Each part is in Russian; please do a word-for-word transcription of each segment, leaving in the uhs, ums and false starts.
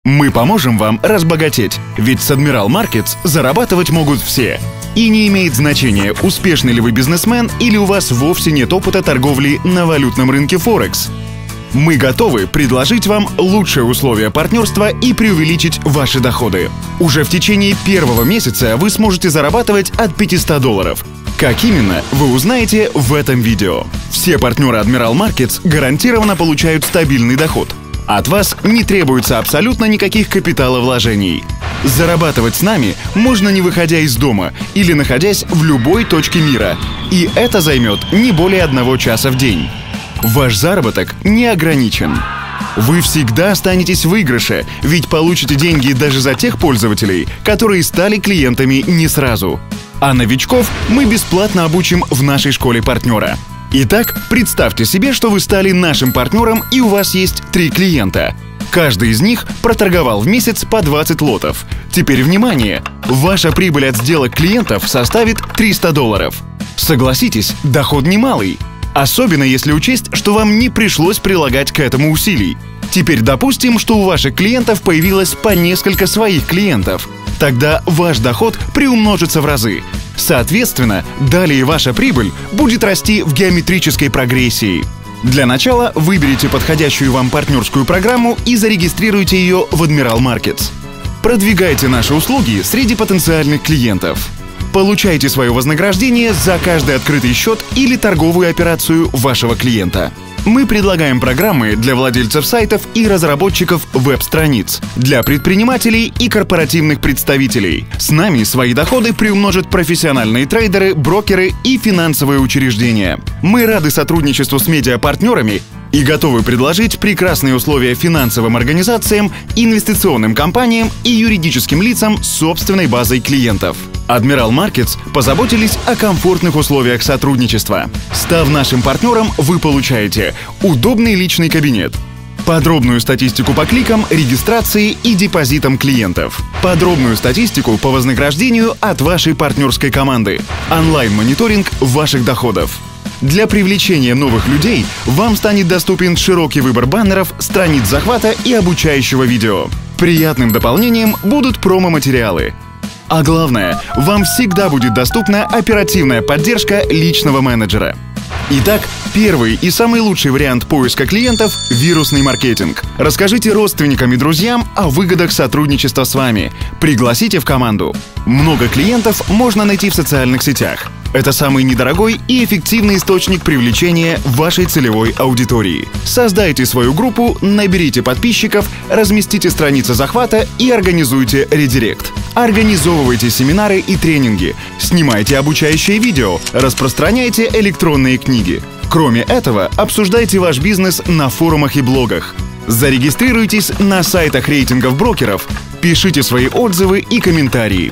Мы поможем вам разбогатеть, ведь с Admiral Markets зарабатывать могут все. И не имеет значения, успешный ли вы бизнесмен или у вас вовсе нет опыта торговли на валютном рынке Форекс. Мы готовы предложить вам лучшие условия партнерства и преувеличить ваши доходы. Уже в течение первого месяца вы сможете зарабатывать от пятисот долларов. Как именно, вы узнаете в этом видео. Все партнеры Admiral Markets гарантированно получают стабильный доход. От вас не требуется абсолютно никаких капиталовложений. Зарабатывать с нами можно, не выходя из дома или находясь в любой точке мира. И это займет не более одного часа в день. Ваш заработок не ограничен. Вы всегда останетесь в выигрыше, ведь получите деньги даже за тех пользователей, которые стали клиентами не сразу. А новичков мы бесплатно обучим в нашей школе партнера. Итак, представьте себе, что вы стали нашим партнером и у вас есть три клиента. Каждый из них проторговал в месяц по двадцать лотов. Теперь внимание! Ваша прибыль от сделок клиентов составит триста долларов. Согласитесь, доход немалый. Особенно если учесть, что вам не пришлось прилагать к этому усилий. Теперь допустим, что у ваших клиентов появилось по несколько своих клиентов. Тогда ваш доход приумножится в разы. Соответственно, далее ваша прибыль будет расти в геометрической прогрессии. Для начала выберите подходящую вам партнерскую программу и зарегистрируйте ее в Admiral Markets. Продвигайте наши услуги среди потенциальных клиентов. Получайте свое вознаграждение за каждый открытый счет или торговую операцию вашего клиента. Мы предлагаем программы для владельцев сайтов и разработчиков веб-страниц, для предпринимателей и корпоративных представителей. С нами свои доходы приумножат профессиональные трейдеры, брокеры и финансовые учреждения. Мы рады сотрудничеству с медиапартнерами и готовы предложить прекрасные условия финансовым организациям, инвестиционным компаниям и юридическим лицам с собственной базой клиентов. Admiral Markets позаботились о комфортных условиях сотрудничества. Став нашим партнером, вы получаете удобный личный кабинет, подробную статистику по кликам, регистрации и депозитам клиентов, подробную статистику по вознаграждению от вашей партнерской команды, онлайн-мониторинг ваших доходов. Для привлечения новых людей вам станет доступен широкий выбор баннеров, страниц захвата и обучающего видео. Приятным дополнением будут промо-материалы. А главное, вам всегда будет доступна оперативная поддержка личного менеджера. Итак, первый и самый лучший вариант поиска клиентов – вирусный маркетинг. Расскажите родственникам и друзьям о выгодах сотрудничества с вами. Пригласите в команду. Много клиентов можно найти в социальных сетях. Это самый недорогой и эффективный источник привлечения вашей целевой аудитории. Создайте свою группу, наберите подписчиков, разместите страницы захвата и организуйте редирект. Организовывайте семинары и тренинги, снимайте обучающие видео, распространяйте электронные книги. Кроме этого, обсуждайте ваш бизнес на форумах и блогах. Зарегистрируйтесь на сайтах рейтингов брокеров, пишите свои отзывы и комментарии.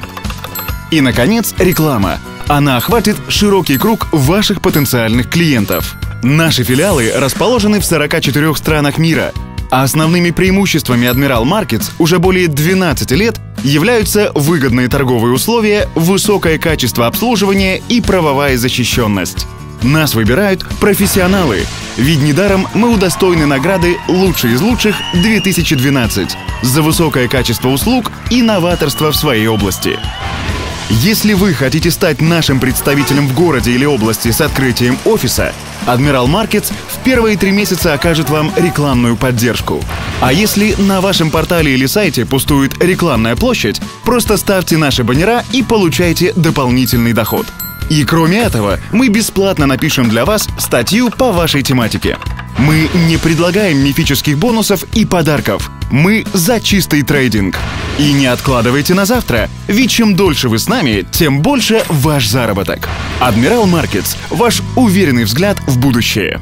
И, наконец, реклама. Она охватит широкий круг ваших потенциальных клиентов. Наши филиалы расположены в сорока четырёх странах мира, а основными преимуществами Admiral Markets уже более двенадцати лет являются выгодные торговые условия, высокое качество обслуживания и правовая защищенность. Нас выбирают профессионалы, ведь недаром мы удостоены награды «Лучший из лучших две тысячи двенадцать» за высокое качество услуг и новаторство в своей области. Если вы хотите стать нашим представителем в городе или области с открытием офиса, Admiral Markets в первые три месяца окажет вам рекламную поддержку. А если на вашем портале или сайте пустует рекламная площадь, просто ставьте наши баннера и получайте дополнительный доход. И кроме этого, мы бесплатно напишем для вас статью по вашей тематике. Мы не предлагаем мифических бонусов и подарков. Мы за чистый трейдинг. И не откладывайте на завтра, ведь чем дольше вы с нами, тем больше ваш заработок. Admiral Markets – ваш уверенный взгляд в будущее.